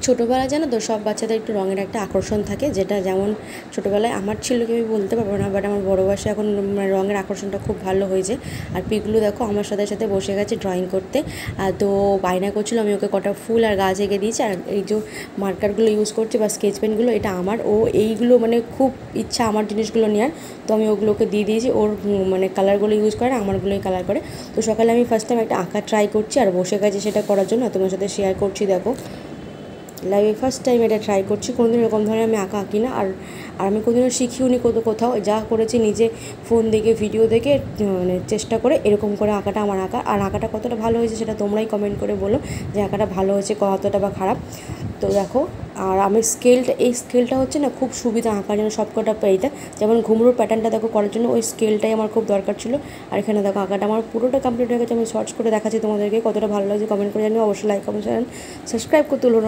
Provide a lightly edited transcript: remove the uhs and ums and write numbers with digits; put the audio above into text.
ছোটোবেলায় জানো তো সব বাচ্চাদের একটু রঙের একটা আকর্ষণ থাকে, যেটা যেমন ছোটোবেলায় আমার ছিল কি আমি বলতে পারবো না, বাট আমার বড়ো বয়সে এখন মানে রঙের আকর্ষণটা খুব ভালো হয়েছে। আর পিকলু দেখো আমার সাথে সাথে বসে গেছে ড্রয়িং করতে। আর তো বায়না করছিলো, আমি ওকে কটা ফুল আর গাছ এঁকে দিয়েছি। আর এই যে মার্কারগুলো ইউজ করছে বা স্কেচ পেনগুলো, এটা আমার, ও এইগুলো মানে খুব ইচ্ছা আমার জিনিসগুলো নেওয়ার, তো আমি ওগুলোকে দিয়ে দিয়েছি। ওর মানে কালারগুলো ইউজ করে না, আমারগুলোই কালার করে। তো সকালে আমি ফার্স্ট টাইম একটা আঁকা ট্রাই করছি আর বসে গেছি সেটা করার জন্য, তোমার সাথে শেয়ার করছি। দেখো লাইভে ফার্স্ট টাইম এটা ট্রাই করছি, কোনোদিন এরকম ধরনের আমি আঁকা আঁকি না। আর আমি কোনোদিনও শিখিও নি কোথাও, যা করেছি নিজে ফোন দেখে ভিডিও দেখে মানে চেষ্টা করে এরকম করে আঁকাটা আমার আঁকা। আর আঁকাটা কতটা ভালো হয়েছে সেটা তোমরাই কমেন্ট করে বলো যে আঁকাটা ভালো হয়েছে কতটা বা খারাপ। তো দেখো, আর আমি এই স্কেলটা হচ্ছে না খুব সুবিধা আঁকার জন্য সবকটা পেইটা, যেমন ঘুমরুর প্যাটার্নটা দেখো করার জন্য ওই স্কেলটাই আমার খুব দরকার ছিল। আর এখানে দেখো আঁকাটা আমার পুরোটা কমপ্লিট হয়ে গেছে। আমি সার্চ করে দেখাচ্ছি তোমাদেরকে, কতটা ভালো লাগছে কমেন্ট করে জানিও, অবশ্যই লাইক কমেন্ট সাবস্ক্রাইব করতে হলো।